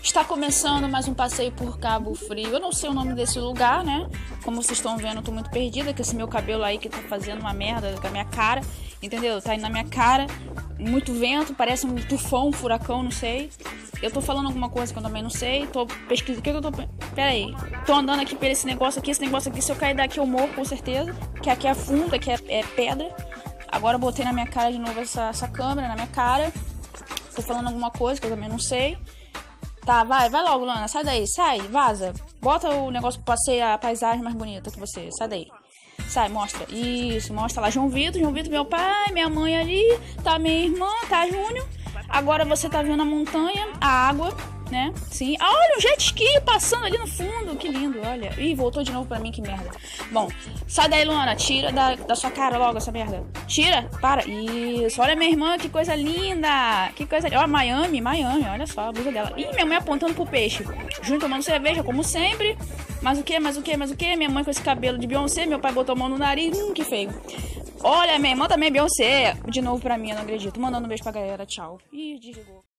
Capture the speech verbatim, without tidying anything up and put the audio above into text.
Está começando mais um passeio por Cabo Frio. Eu não sei o nome desse lugar, né? Como vocês estão vendo, eu tô muito perdida com esse meu cabelo aí que tá fazendo uma merda com a minha cara, entendeu? Tá indo na minha cara, muito vento, parece um tufão, um furacão, não sei. Eu tô falando alguma coisa que eu também não sei. Tô pesquisando. O que eu tô. Pera aí. Tô andando aqui por esse negócio aqui. Esse negócio aqui, se eu cair daqui, eu morro com certeza. Que aqui é fundo, aqui é, é pedra. Agora eu botei na minha cara de novo essa, essa câmera na minha cara. Tô falando alguma coisa que eu também não sei. Tá, vai, vai logo, Lana. Sai daí, sai, vaza. Bota o negócio pra passeio, a paisagem mais bonita que você. Sai daí. Sai, mostra. Isso, mostra lá. João Vitor, João Vitor, meu pai, minha mãe ali. Tá minha irmã, tá Júnior. Agora você tá vendo a montanha, a água, né? Sim. Ah, olha o jet ski passando ali no fundo. Que lindo, olha. Ih, voltou de novo pra mim, que merda. Bom, sai daí, Luana. Tira da, da sua cara logo essa merda. Tira, para. Isso, olha minha irmã, que coisa linda. Que coisa linda. Olha, Miami, Miami, olha só a blusa dela. Ih, minha mãe apontando pro peixe. Júnior tomando cerveja, como sempre. Mas o que, mais o que, mais o que? Minha mãe com esse cabelo de Beyoncé. Meu pai botou a mão no nariz. Hum, que feio. Olha, minha irmã também é Beyoncé. De novo pra mim, eu não acredito. Mandando um beijo pra galera, tchau. Ih, desligou.